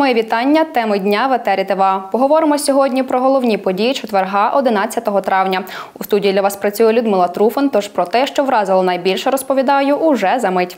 Моє вітання. Теми дня в етері ТВА. Поговоримо сьогодні про головні події четверга, 11 травня. У студії для вас працює Людмила Труфан, тож про те, що вразило найбільше, розповідаю уже за мить.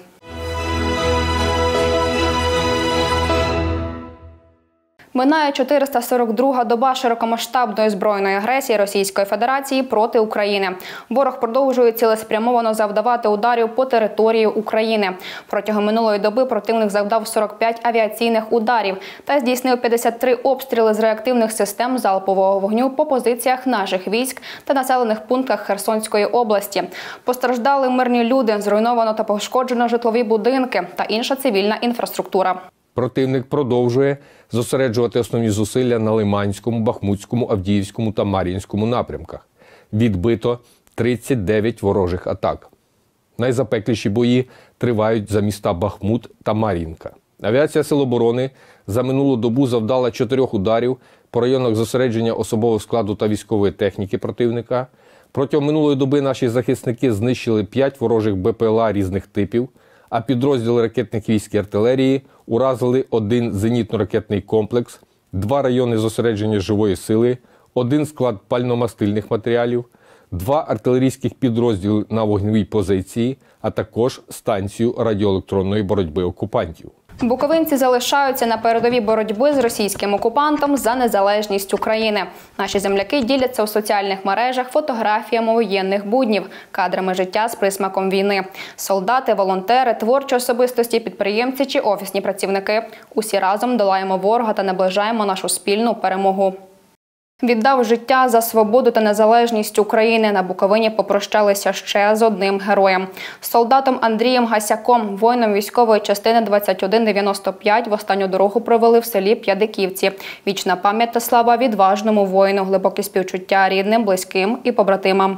Минає 442-га доба широкомасштабної збройної агресії Російської Федерації проти України. Ворог продовжує цілеспрямовано завдавати ударів по території України. Протягом минулої доби противник завдав 45 авіаційних ударів та здійснив 53 обстріли з реактивних систем залпового вогню по позиціях наших військ та населених пунктах Херсонської області. Постраждали мирні люди, зруйновано та пошкоджено житлові будинки та інша цивільна інфраструктура. Противник продовжує зосереджувати основні зусилля на Лиманському, Бахмутському, Авдіївському та Мар'їнському напрямках. Відбито 39 ворожих атак. Найзапекліші бої тривають за міста Бахмут та Мар'їнка. Авіація Сил оборони за минулу добу завдала 4 ударів по районах зосередження особового складу та військової техніки противника. Протягом минулої доби наші захисники знищили 5 ворожих БПЛА різних типів, а підрозділи ракетних військ і артилерії уразили 1 зенітно-ракетний комплекс, 2 райони зосередження живої сили, 1 склад пальномастильних матеріалів, 2 артилерійських підрозділи на вогневій позиції, а також станцію радіоелектронної боротьби окупантів. Буковинці залишаються на передовій боротьби з російським окупантом за незалежність України. Наші земляки діляться у соціальних мережах фотографіями воєнних буднів, кадрами життя з присмаком війни. Солдати, волонтери, творчі особистості, підприємці чи офісні працівники – усі разом долаємо ворога та наближаємо нашу спільну перемогу. Віддав життя за свободу та незалежність України. На Буковині попрощалися ще з одним героєм. Солдатом Андрієм Гасяком, воїном військової частини 2195, в останню дорогу провели в селі П'ядиківці. Вічна пам'ять та слава відважному воїну, глибокі співчуття рідним, близьким і побратимам.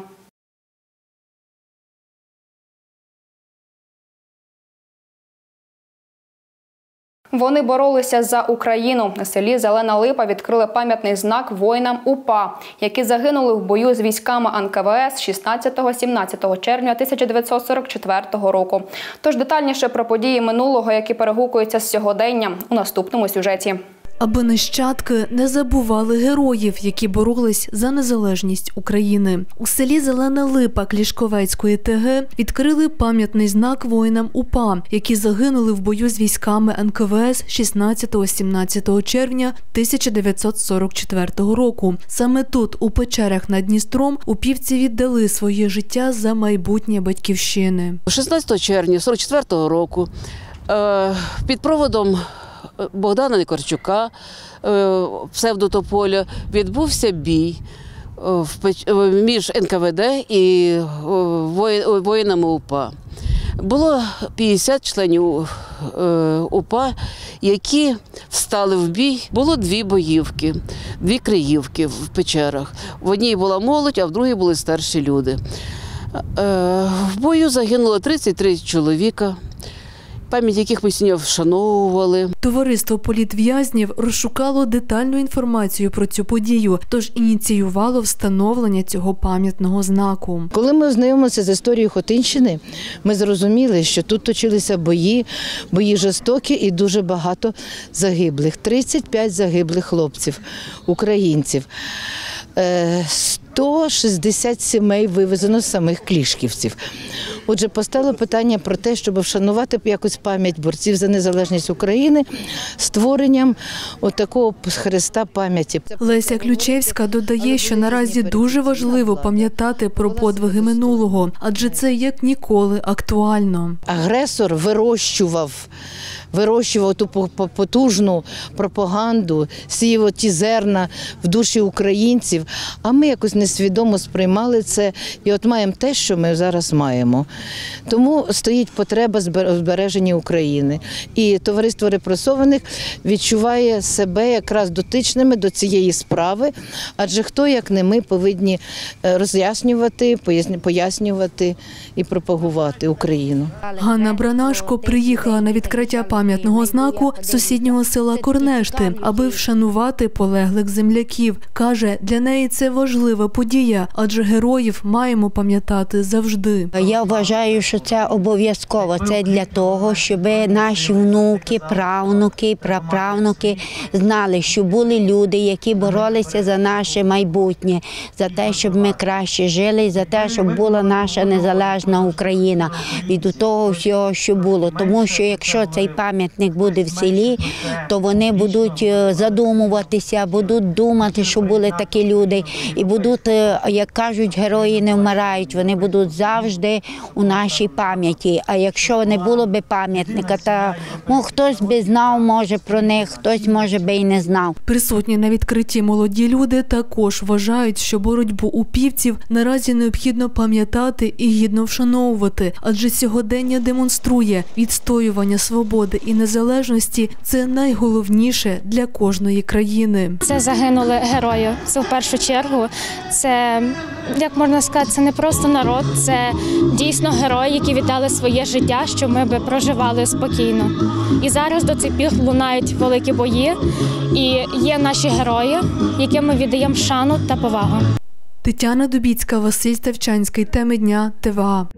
Вони боролися за Україну. На селі Зелена Липа відкрили пам'ятний знак воїнам УПА, які загинули в бою з військами НКВС 16-17 червня 1944 року. Тож детальніше про події минулого, які перегукуються з сьогоденням, у наступному сюжеті. Аби нащадки не забували героїв, які боролись за незалежність України. У селі Зелена Липа Клішковецької ТГ відкрили пам'ятний знак воїнам УПА, які загинули в бою з військами НКВС 16-17 червня 1944 року. Саме тут, у печерах над Дністром, упівці віддали своє життя за майбутнє батьківщини. 16 червня 1944 року під проводом Богдана Никорчука, псевдотополя, відбувся бій між НКВД і воїнами УПА. Було 50 членів УПА, які встали в бій. Було 2 боївки, 2 криївки в печерах. В одній була молодь, а в другій були старші люди. В бою загинуло 33 чоловіка, пам'ять яких ми сьогодні вшановували. Товариство політв'язнів розшукало детальну інформацію про цю подію, тож ініціювало встановлення цього пам'ятного знаку. Коли ми ознайомилися з історією Хотинщини, ми зрозуміли, що тут точилися бої жорстокі і дуже багато загиблих. 35 загиблих хлопців, українців. 160 сімей вивезено з самих клішківців. Отже, постало питання про те, щоб вшанувати якось пам'ять борців за незалежність України створенням отакого хреста пам'яті. Леся Ключевська додає, що наразі дуже важливо пам'ятати про подвиги минулого, адже це як ніколи актуально. Агресор вирощував ту потужну пропаганду, сіяв ті зерна в душі українців, а ми якось несвідомо сприймали це і от маємо те, що ми зараз маємо. Тому стоїть потреба збереження України. І товариство репресованих відчуває себе якраз дотичними до цієї справи, адже хто, як не ми, повинні роз'яснювати, пояснювати і пропагувати Україну. Ганна Бранашко приїхала на відкриття пам'ятника пам'ятного знаку сусіднього села Корнешти, аби вшанувати полеглих земляків. Каже, для неї це важлива подія, адже героїв маємо пам'ятати завжди. Я вважаю, що це обов'язково. Це для того, щоб наші внуки, правнуки, праправнуки знали, що були люди, які боролися за наше майбутнє, за те, щоб ми краще жили, за те, щоб була наша незалежна Україна від того всього, що було. Тому що якщо цей пам'ятник буде в селі, то вони будуть задумуватися, будуть думати, що були такі люди. І будуть, як кажуть, герої не вмирають, вони будуть завжди у нашій пам'яті. А якщо не було б пам'ятника, то хтось би знав, може, про них, хтось, може, би і не знав. Присутні на відкритті молоді люди також вважають, що боротьбу упівців наразі необхідно пам'ятати і гідно вшановувати, адже сьогодення демонструє відстоювання свободи і незалежності – це найголовніше для кожної країни. Це загинули герої. Це в першу чергу, це, як можна сказати, це не просто народ, це дійсно герої, які віддали своє життя, щоб ми би проживали спокійно. І зараз до цих пір лунають великі бої, і є наші герої, яким ми віддаємо шану та повагу. Тетяна Дубіцька, Василь Ставчанський. Теми дня. ТВА.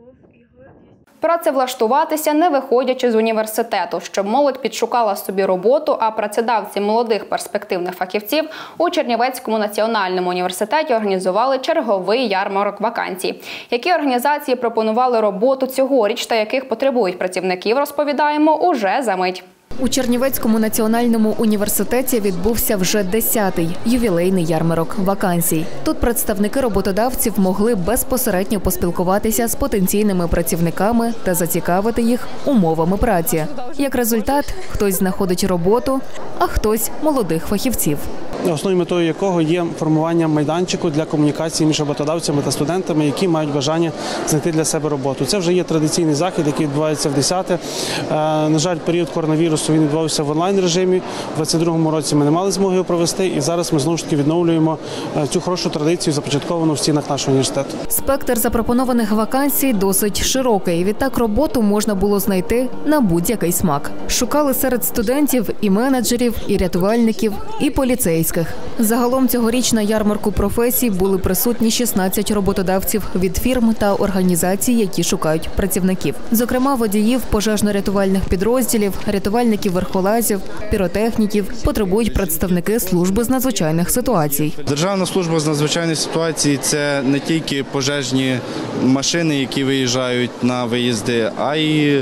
Працевлаштуватися, не виходячи з університету, щоб молодь підшукала собі роботу, а працедавці молодих перспективних фахівців у Чернівецькому національному університеті організували черговий ярмарок вакансій. Які організації пропонували роботу цьогоріч та яких потребують працівників, розповідаємо уже за мить. У Чернівецькому національному університеті відбувся вже 10-й ювілейний ярмарок вакансій. Тут представники роботодавців могли безпосередньо поспілкуватися з потенційними працівниками та зацікавити їх умовами праці. Як результат, хтось знаходить роботу, а хтось – молодих фахівців. Основною метою якого є формування майданчику для комунікації між роботодавцями та студентами, які мають бажання знайти для себе роботу. Це вже є традиційний захід, який відбувається в 10-те. На жаль, період коронавірусу він відбувався в онлайн-режимі. У 2022 році ми не мали змоги його провести, і зараз ми знову ж таки відновлюємо цю хорошу традицію, започатковану в стінах нашого університету. Спектр запропонованих вакансій досить широкий. Відтак роботу можна було знайти на будь-який смак. Шукали серед студентів і менеджерів, і рятувальників, і поліцейських. Загалом цьогоріч на ярмарку професій були присутні 16 роботодавців від фірм та організацій, які шукають працівників. Зокрема, водіїв пожежно-рятувальних підрозділів, рятувальників верхолазів, піротехніків потребують представники служби з надзвичайних ситуацій. Державна служба з надзвичайних ситуацій – це не тільки пожежні машини, які виїжджають на виїзди, а й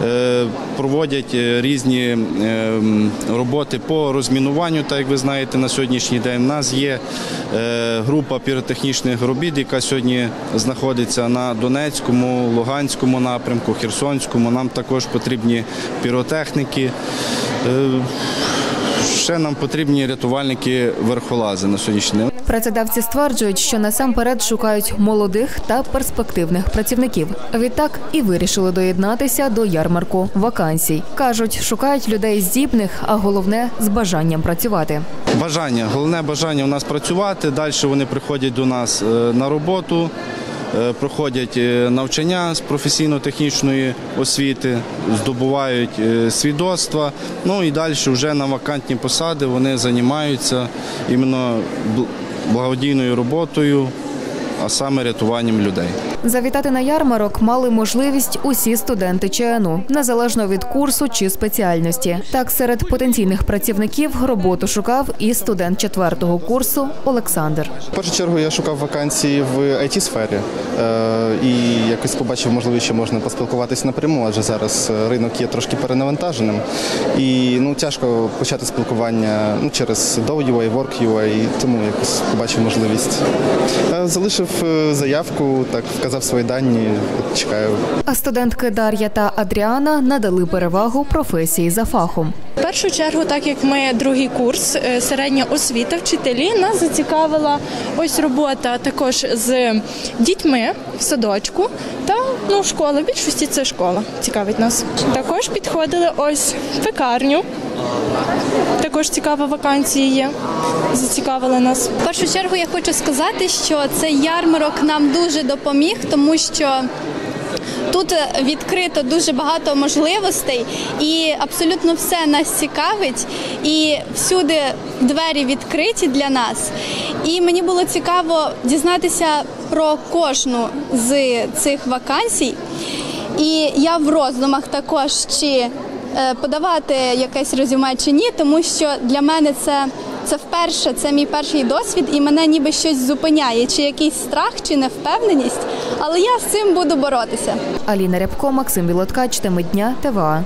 проводять різні роботи по розмінуванню, так як ви знаєте, на сьогоднішній день. У нас є група піротехнічних робіт, яка сьогодні знаходиться на Донецькому, Луганському напрямку, Херсонському. Нам також потрібні піротехніки. Ще нам потрібні рятувальники-верхолази на сьогоднішній день. Працедавці стверджують, що насамперед шукають молодих та перспективних працівників. Відтак і вирішили доєднатися до ярмарку вакансій. Кажуть, шукають людей здібних, а головне – з бажанням працювати. Бажання. Головне бажання у нас працювати. Далі вони приходять до нас на роботу, проходять навчання з професійно-технічної освіти, здобувають свідоцтва, ну і далі вже на вакантні посади вони займаються іменно благодійною роботою, а саме рятуванням людей. Завітати на ярмарок мали можливість усі студенти ЧНУ, незалежно від курсу чи спеціальності. Так, серед потенційних працівників роботу шукав і студент 4-го курсу Олександр. В першу чергу я шукав вакансії в IT-сфері і якось побачив можливість, що можна поспілкуватися напряму, адже зараз ринок є трошки перенавантаженим. І тяжко почати спілкування через Dow.ua, Work.ua, тому якось побачив можливість. Залишив заявку, так вказав свої дані, чекаю. А студентки Дар'я та Адріана надали перевагу професії за фахом. В першу чергу, так як ми другий курс, середня освіта, вчителі, нас зацікавила ось робота також з дітьми в садочку та школа. В більшості це школа цікавить нас. Також підходили ось в пекарню. Також цікава вакансія є, зацікавили нас. В першу чергу я хочу сказати, що цей ярмарок нам дуже допоміг, тому що тут Тут відкрито дуже багато можливостей і абсолютно все нас цікавить, і всюди двері відкриті для нас. І мені було цікаво дізнатися про кожну з цих вакансій. І я в роздумах також, чи подавати якесь резюме чи ні, тому що для мене це вперше, це мій перший досвід, і мене ніби щось зупиняє, чи якийсь страх, чи невпевненість, але я з цим буду боротися. Аліна Рябко, Максим Білоткач, Теми дня, ТВА.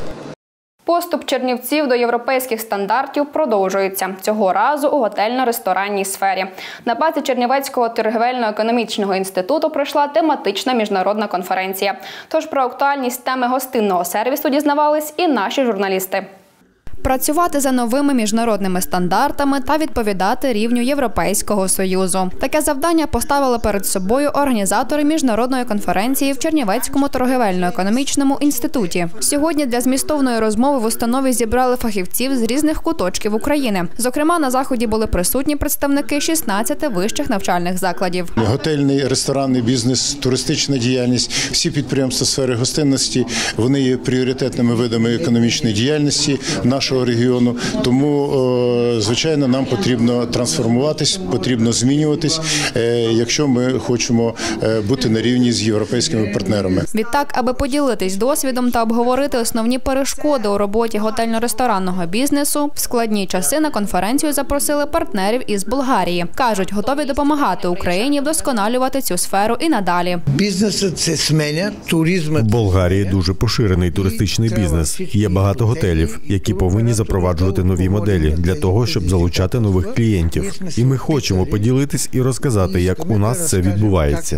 Поступ чернівців до європейських стандартів продовжується. Цього разу у готельно-ресторанній сфері. На базі Чернівецького торгівельно-економічного інституту пройшла тематична міжнародна конференція. Тож про актуальність теми гостинного сервісу дізнавались і наші журналісти. Працювати за новими міжнародними стандартами та відповідати рівню Європейського Союзу. Таке завдання поставили перед собою організатори міжнародної конференції в Чернівецькому торгівельно-економічному інституті. Сьогодні для змістовної розмови в установі зібрали фахівців з різних куточків України. Зокрема, на заході були присутні представники 16 вищих навчальних закладів. Готельний, ресторанний бізнес, туристична діяльність, всі підприємства сфери гостинності, вони є пріоритетними видами економічної діяльності нашого регіону. Тому, звичайно, нам потрібно трансформуватись, потрібно змінюватись, якщо ми хочемо бути на рівні з європейськими партнерами. Відтак, аби поділитись досвідом та обговорити основні перешкоди у роботі готельно-ресторанного бізнесу, в складні часи на конференцію запросили партнерів із Болгарії. Кажуть, готові допомагати Україні вдосконалювати цю сферу і надалі. Бізнес – це зміна туризму. В Болгарії дуже поширений туристичний бізнес. Є багато готелів, які повинні запроваджувати нові моделі для того, щоб залучати нових клієнтів. І ми хочемо поділитись і розказати, як у нас це відбувається.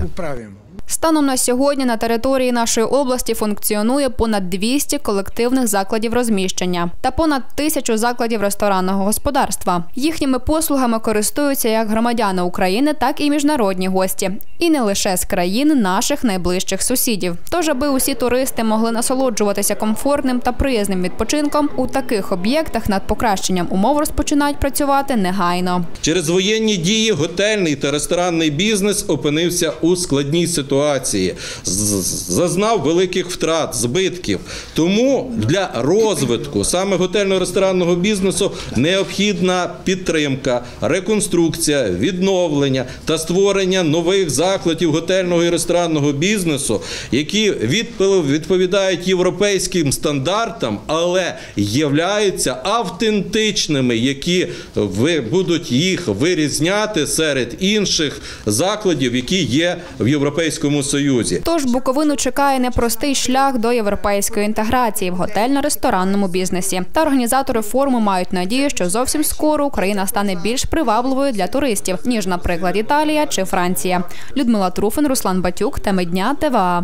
Станом на сьогодні на території нашої області функціонує понад 200 колективних закладів розміщення та понад 1000 закладів ресторанного господарства. Їхніми послугами користуються як громадяни України, так і міжнародні гості. І не лише з країн наших найближчих сусідів. Тож, аби усі туристи могли насолоджуватися комфортним та приязним відпочинком, у таких об'єктах над покращенням умов розпочинають працювати негайно. Через воєнні дії готельний та ресторанний бізнес опинився у складній ситуації. Зазнав великих втрат, збитків. Тому для розвитку саме готельно-ресторанного бізнесу необхідна підтримка, реконструкція, відновлення та створення нових закладів готельного і ресторанного бізнесу, які відповідають європейським стандартам, але являються автентичними, які будуть їх вирізняти серед інших закладів, які є в Європейському Союзі. Тож Буковину чекає непростий шлях до європейської інтеграції в готельно-ресторанному бізнесі. Та організатори форуму мають надію, що зовсім скоро Україна стане більш привабливою для туристів, ніж, наприклад, Італія чи Франція. Людмила Труфин, Руслан Батюк, Теми дня, ТВА.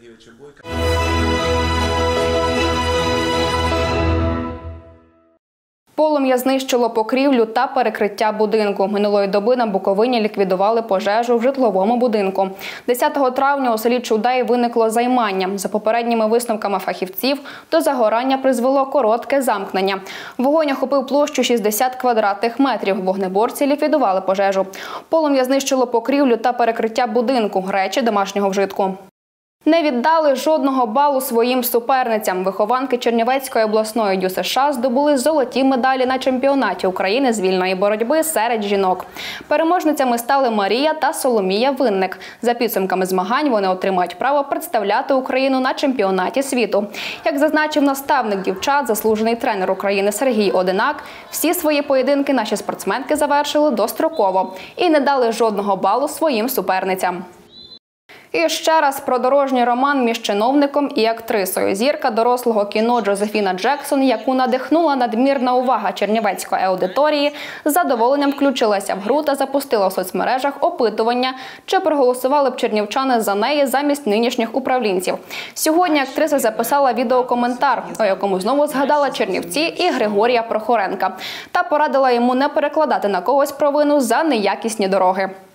Полум'я знищило покрівлю та перекриття будинку. Минулої доби на Буковині ліквідували пожежу в житловому будинку. 10 травня у селі Чудей виникло займання. За попередніми висновками фахівців, до загорання призвело коротке замкнення. Вогонь охопив площу 60 квадратних метрів. Вогнеборці ліквідували пожежу. Полум'я знищило покрівлю та перекриття будинку, речі домашнього вжитку. Не віддали жодного балу своїм суперницям. Вихованки Чернівецької обласної ДЮСШ здобули золоті медалі на чемпіонаті України з вільної боротьби серед жінок. Переможницями стали Марія та Соломія Винник. За підсумками змагань вони отримають право представляти Україну на чемпіонаті світу. Як зазначив наставник дівчат, заслужений тренер України Сергій Одинак, всі свої поєдинки наші спортсменки завершили достроково і не дали жодного балу своїм суперницям. І ще раз про дорожній роман між чиновником і актрисою. Зірка дорослого кіно Джозефіна Джексон, яку надихнула надмірна увага чернівецької аудиторії, з задоволенням включилася в гру та запустила в соцмережах опитування, чи проголосували б чернівчани за неї замість нинішніх управлінців. Сьогодні актриса записала відеокоментар, у якому знову згадала Чернівці і Григорія Прохоренка, та порадила йому не перекладати на когось провину за неякісні дороги.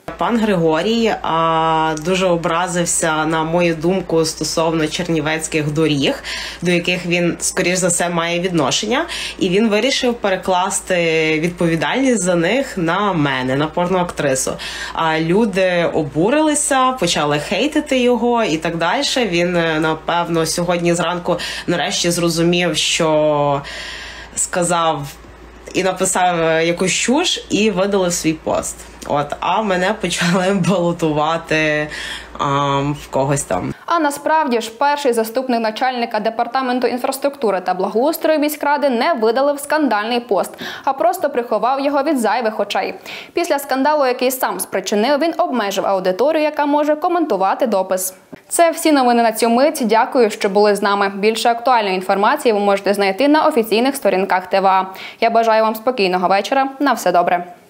Пан Григорій дуже образився, на мою думку, стосовно чернівецьких доріг, до яких він, скоріш за все, має відношення. І він вирішив перекласти відповідальність за них на мене, на порноактрису. А люди обурилися, почали хейтити його і так далі. Він, напевно, сьогодні зранку нарешті зрозумів, що сказав і написав якусь чуш і видалив свій пост. А мене почали балотувати в когось там. А насправді ж перший заступник начальника департаменту інфраструктури та благоустрою міськради не видалив скандальний пост, а просто приховав його від зайвих очей. Після скандалу, який сам спричинив, він обмежив аудиторію, яка може коментувати допис. Це всі новини на цю мить. Дякую, що були з нами. Більше актуальної інформації ви можете знайти на офіційних сторінках ТВА. Я бажаю вам спокійного вечора. На все добре.